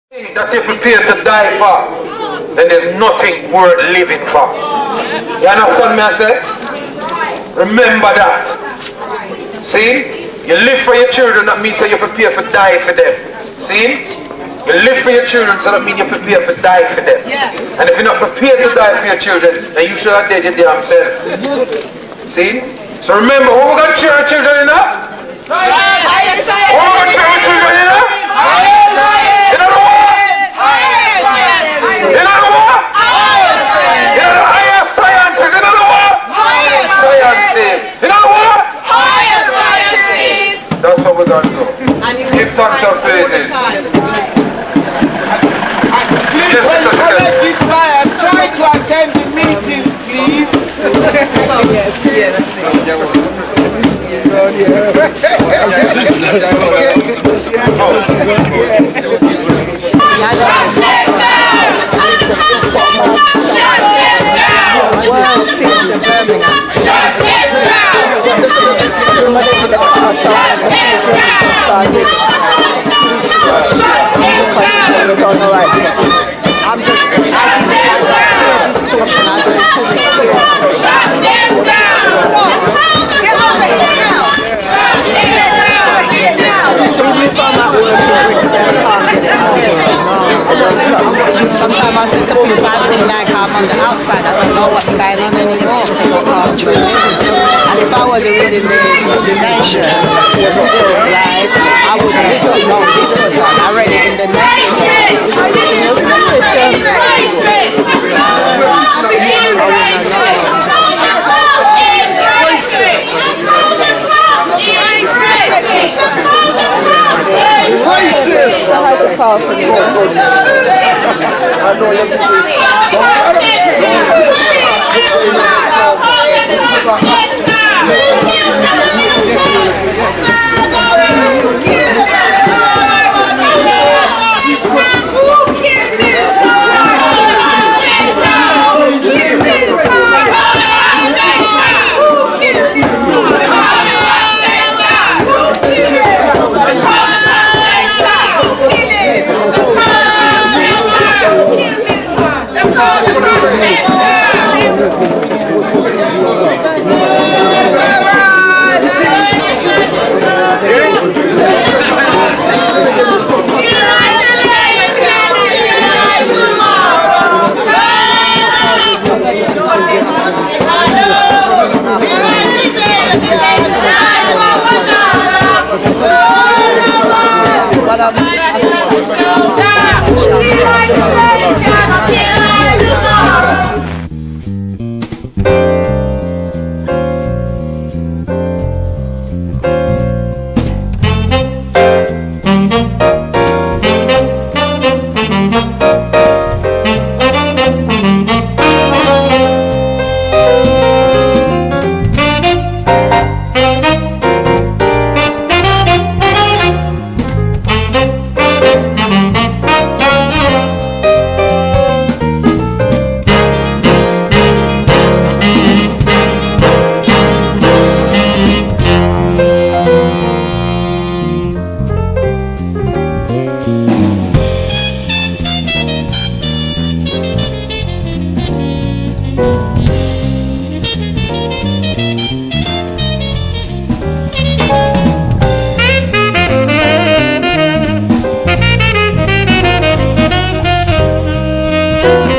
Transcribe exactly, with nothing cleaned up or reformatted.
That you're prepared to die for, then there's nothing worth living for. You understand me, I say? Remember that. See? You live for your children, that means that you're prepared to die for them. See? You live for your children, so that means you're prepared to die for them. And if you're not prepared to die for your children, then you should have dead your damn self. See? So remember, who we're going to cheer our children in that? Who we're going to cheer our children in that? You know what? You know what? You know the higher sciences. You know what? Higher sciences. You know what? Higher sciences. That's what we're going to do. Give thanks and praises. Yes, when these players try to attend the meetings, please. Yes, yes. World Six to Birmingham. Shut it down! Shut it down! I'm just excited about the discussion. I don't put it here. Shut it down! Get over here now! Shut it down! Even if I'm at work in Brixton, I can't get it out. Sometimes I say to people, I feel like I'm on the outside. I don't know what's going on anymore. And if I wasn't reading the, the nation, right, I wouldn't know this was on. I read it in the nation. Thank you.